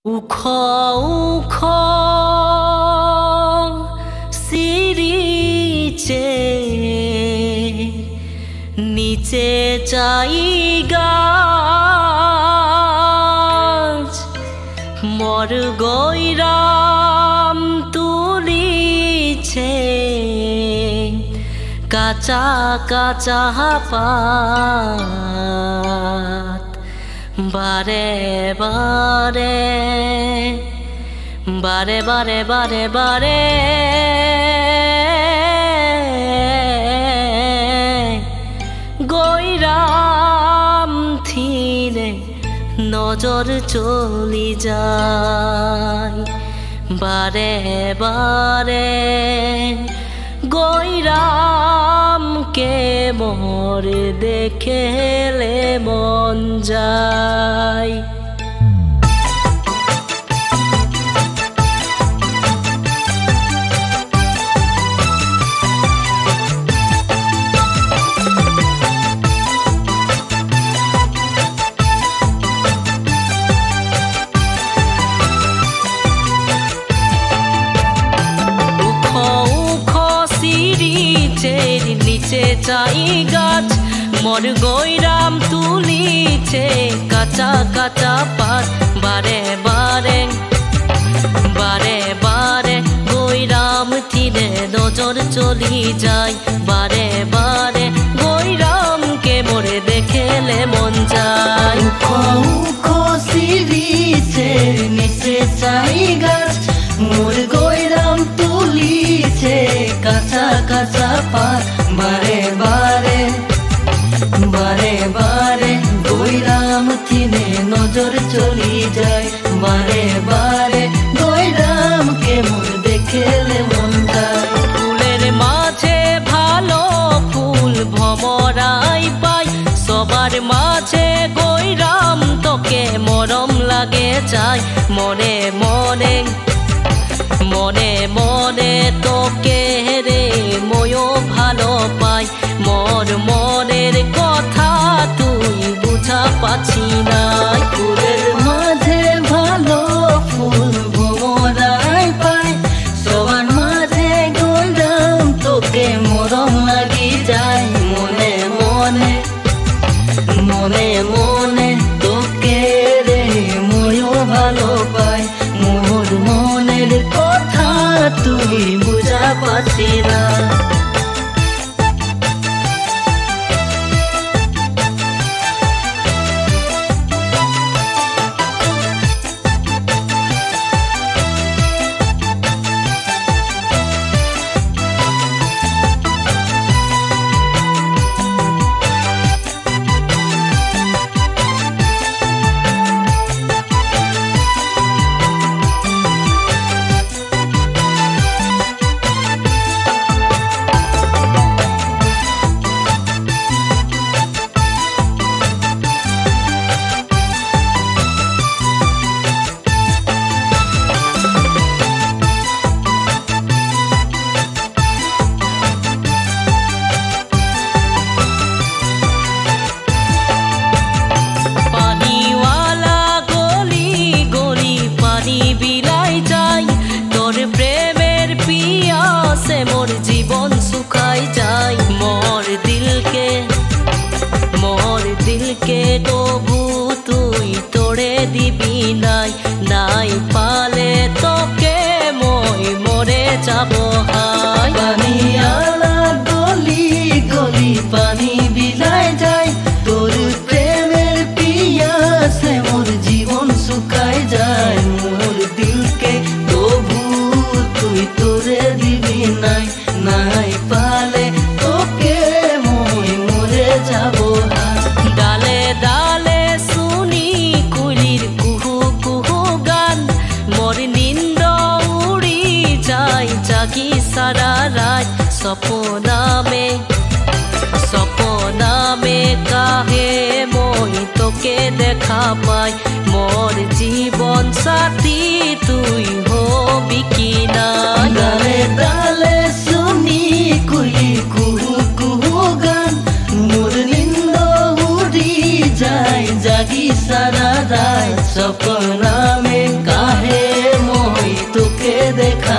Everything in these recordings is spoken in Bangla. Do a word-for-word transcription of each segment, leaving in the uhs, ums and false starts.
ওখ ওখ সিঁড়িচে নিচে চাই গাছ মর গৈরাম তুলিছে কাঁচা কাঁচা পাত বারে বারে বারে বারে বারে বারে গৈরাম থিরে নজর চলি যায় বারে বারে গৈরামকে মোর দেখেলে মন যায়। নিচে চাই গাছ মর গৈরাম তুলিছে কাঁচা কাঁচা পাত বারে বারে বারে বারে গৈরাম থিরে নজর চলি যায় বারে বারে গৈরামকে মোরে দেখেলে মন যায়। নিচে চাই গাছ মোর গৈরাম তুলিছে কাঁচা কাঁচা পাত বারে বারে বারে বারে গৈরাম থিরে নজর চলি যায় বারে বারে গৈরামকে মোর দেখেলে মন যায়। ফুলের মাঝে ভালো ফুল ভমরাই পাই সবার মাঝে গৈরাম তোকে মরম লাগে যায় মনে মনে মনে মনে তোকে রে ময়ও ভালো পাই মোর মনের কথা তুই বুঝা পাচ্ছি না। ফুলের মাঝে ভালো ফুল ভমরাই পাই সবার মাঝে গৈরাম তোকে মরম লাগি যায় মনে মনে মনে মনে তোকে রে ময়ও ভালো পাই মোর মনের কথা তুই বুঝা পাচ্ছি না। মোর জীবন শুকাই যায় মোর দিলকে মোর দিলকে তবু তুই তোড়ে দিবি নাই নাই পালে তোকে মই মরে যাব হাই। পানিয়ালা গলি গলি পানি বিলাই যায় তোর প্রেমের পিয়াসে মোর জীবন শুকাই যায় মোর দিলকে তবু তুই তোরে দিবি নাই নাই পালে তোকে মই মরে যাব। ডালে ডালে শুনি কুলির কুহু কুহু গান মোর নিন্দ উড়ি যায় জাগি সারা রাত স্বপ্নামে স্বপ্নামে কাহে মই তোকে দেখা পাই মোর জীবন সাথী তুই হবি কি না। ডালে ডালে শুনি কুলি কুহু কুহু গান মোর নিন্দ উড়ি যায় জাগি সারা রাত স্বপ্নামে কা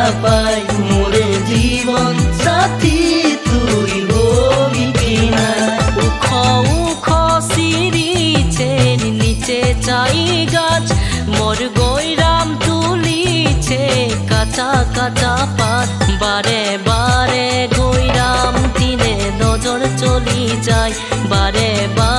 পাই মোরে জীবন সাথী তুই হবি কিনা উখ উখ সিরিছে নিচে চাই গাছ মোর গৈরাম তুলিছে কাঁচা কাঁচা পাত বারে বারে গৈরাম দিনে নজর চলি যায় বারে বারে